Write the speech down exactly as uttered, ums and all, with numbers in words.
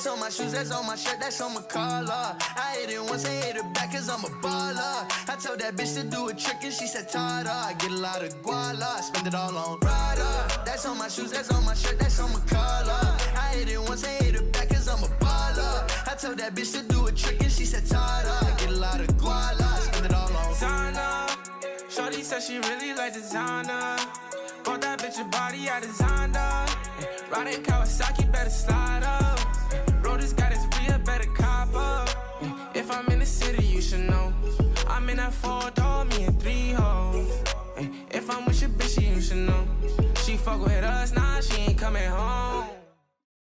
That's on my shoes, that's on my shirt, that's on my collar. I hit it once, I hit it back cause I'm a baller. I told that bitch to do a trick and she said Tada. I get a lot of guala, I spend it all on Prada. That's on my shoes, that's on my shirt, that's on my collar. I hit it once, I hit it back cause I'm a baller. I told that bitch to do a trick and she said Tada. I get a lot of guala, I spend it all on Zana. Shorty said she really like designer. Bought that bitch a body, I designed her. Riding Kawasaki, better slide up.